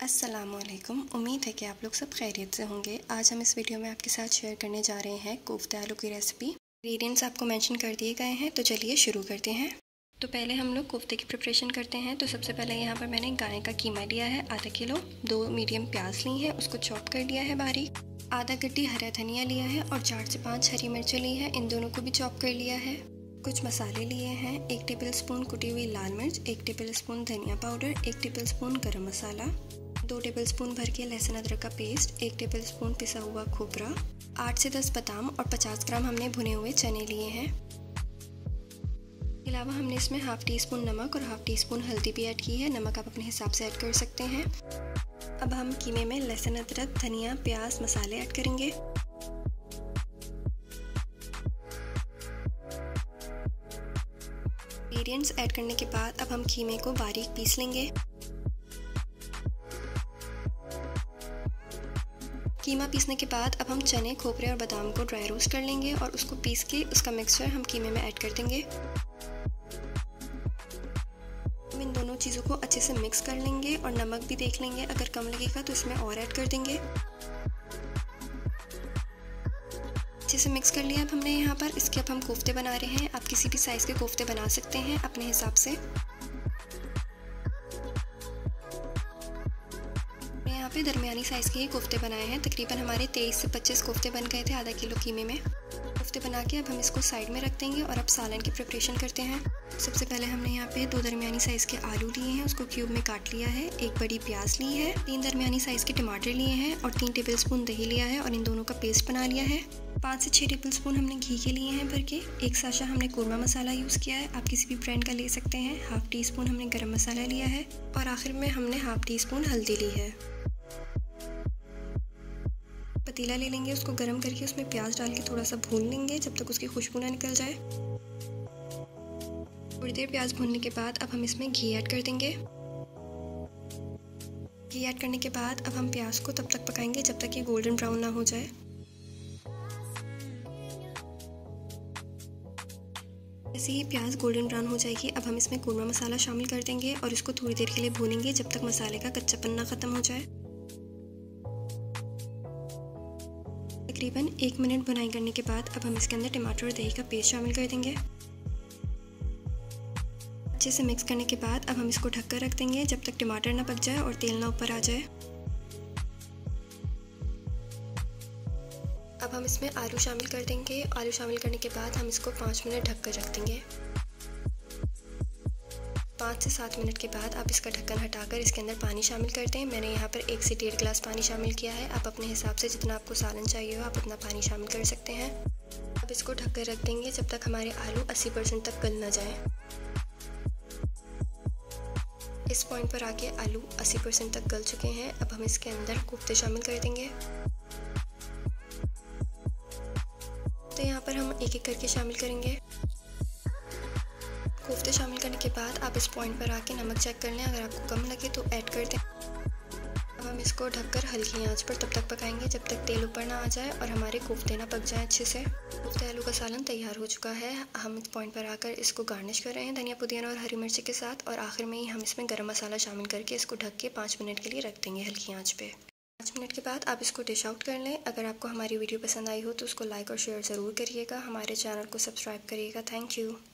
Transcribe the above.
अस्सलामुअलैकुम। उम्मीद है कि आप लोग सब खैरियत से होंगे। आज हम इस वीडियो में आपके साथ शेयर करने जा रहे हैं कोफ्ते आलू की रेसिपी। इंग्रेडिएंट्स आपको मेंशन कर दिए गए हैं, तो चलिए शुरू करते हैं। तो पहले हम लोग कोफ्ते की प्रिपरेशन करते हैं। तो सबसे पहले यहाँ पर मैंने गाय का कीमा लिया है आधा किलो, 2 मीडियम प्याज ली है, उसको चॉप कर लिया है बारीक, आधा गड्डी हरा धनिया लिया है और 4 से 5 हरी मिर्चें ली है, इन दोनों को भी चॉप कर लिया है। कुछ मसाले लिए हैं, 1 टेबलस्पून कुटी हुई लाल मिर्च, 1 टेबलस्पून धनिया पाउडर, 1 टेबलस्पून गरम मसाला, 2 टेबलस्पून भर के लहसुन अदरक का पेस्ट, 1 टेबलस्पून पिसा हुआ खोपरा, 8 से 10 बादाम और 50 ग्राम हमने भुने हुए चने लिए हैं। इसके अलावा हमने इसमें हाफ टी स्पून नमक और हाफ टी स्पून हल्दी भी ऐड की है। नमक आप अपने हिसाब से ऐड कर सकते हैं। अब हम कीमे में लहसुन अदरक धनिया प्याज मसाले ऐड करेंगे। इंग्रेडिएंट्स ऐड करने के बाद अब हम कीमे को बारीक पीस लेंगे। कीमा पीसने के बाद अब हम चने खोपरे और बादाम को ड्राई रोस्ट कर लेंगे और उसको पीस के उसका मिक्सचर हम कीमे में ऐड कर देंगे। हम इन दोनों चीज़ों को अच्छे से मिक्स कर लेंगे और नमक भी देख लेंगे, अगर कम लगेगा तो इसमें और ऐड कर देंगे। अच्छे से मिक्स कर लिया अब हमने यहाँ पर। इसके अब हम कोफ्ते बना रहे हैं। आप किसी भी साइज़ के कोफ्ते बना सकते हैं अपने हिसाब से। यहाँ पे दरमियानी साइज़ के ही कोफ्ते बनाए हैं। तकरीबन हमारे 23 से 25 कोफ्ते बन गए थे आधा किलो कीमे में। कोफ्ते बना के अब हम इसको साइड में रख देंगे और अब सालन की प्रिपरेशन करते हैं। सबसे पहले हमने यहाँ पे 2 दरमियानी साइज़ के आलू लिए हैं, उसको क्यूब में काट लिया है, 1 बड़ी प्याज ली है, 3 दरमियानी साइज़ के टमाटर लिए हैं और 3 टेबलस्पून दही लिया है और इन दोनों का पेस्ट बना लिया है। 5 से 6 टेबलस्पून हमने घी के लिए हैं भर के। 1 साशा हमने कोरमा मसाला यूज़ किया है, आप किसी भी ब्रांड का ले सकते हैं। हाफ टी स्पून हमने गरम मसाला लिया है और आखिर में हमने हाफ टी स्पून हल्दी ली है। पतीला ले लेंगे, उसको गर्म करके उसमें प्याज डाल के थोड़ा सा भून लेंगे जब तक उसकी खुशबू ना निकल जाए। थोड़ी देर प्याज भूनने के बाद अब हम इसमें घी ऐड कर देंगे। घी ऐड करने के बाद अब हम प्याज को तब तक पकाएंगे जब तक ये गोल्डन ब्राउन ना हो जाए। जैसे ही प्याज गोल्डन ब्राउन हो जाएगी अब हम इसमें कोरमा मसाला शामिल कर देंगे और इसको थोड़ी देर के लिए भूनेंगे जब तक मसाले का कच्चापन ना ख़त्म हो जाए। तकरीबन 1 मिनट भुनाई करने के बाद अब हम इसके अंदर टमाटर और दही का पेस्ट शामिल कर देंगे। अच्छे से मिक्स करने के बाद अब हम इसको ढककर रख देंगे जब तक टमाटर ना पक जाए और तेल ना ऊपर आ जाए। अब हम इसमें आलू शामिल कर देंगे। आलू शामिल करने के बाद हम इसको 5 मिनट ढककर रख देंगे। 5 से 7 मिनट के बाद आप इसका ढक्कन हटाकर इसके अंदर पानी शामिल कर दें। मैंने यहाँ पर 1 से 1.5 गिलास पानी शामिल किया है। आप अपने हिसाब से जितना आपको सालन चाहिए हो आप उतना पानी शामिल कर सकते हैं। अब इसको ढककर रख देंगे जब तक हमारे आलू 80% तक गल ना जाए। इस पॉइंट पर आके आलू 80% तक गल चुके हैं। अब हम इसके अंदर कोफ्ते शामिल कर देंगे। तो यहाँ पर हम एक एक करके शामिल करेंगे। कोफ्ते शामिल करने के बाद आप इस पॉइंट पर आके नमक चेक कर लें, अगर आपको कम लगे तो ऐड कर दें। अब हम इसको ढककर हल्की आंच पर तब तक पकाएंगे जब तक तेल ऊपर ना आ जाए और हमारे कोफ्ते ना पक जाए अच्छे से। कोफ्ते आलू का सालन तैयार हो चुका है। हम इस पॉइंट पर आकर इसको गार्निश कर रहे हैं धनिया पुदीना और हरी मिर्ची के साथ और आखिर में ही हम इसमें गरम मसाला शामिल करके इसको ढक के 5 मिनट के लिए रख देंगे हल्की आंच पे। 5 मिनट के बाद आप इसको डिश आउट कर लें। अगर आपको हमारी वीडियो पसंद आई हो तो उसको लाइक और शेयर ज़रूर करिएगा। हमारे चैनल को सब्सक्राइब करिएगा। Thank you.